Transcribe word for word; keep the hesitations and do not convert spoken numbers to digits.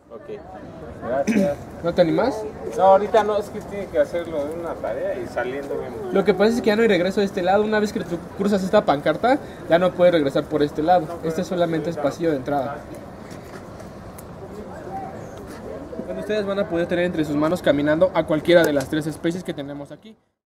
Ok, gracias. ¿No te animas? No, ahorita no, es que tiene que hacerlo de una tarea y saliendo vemos. Lo que pasa es que ya no hay regreso de este lado. Una vez que tú cruzas esta pancarta, ya no puedes regresar por este lado. Este solamente es pasillo de entrada. Bueno, ustedes van a poder tener entre sus manos caminando a cualquiera de las tres especies que tenemos aquí.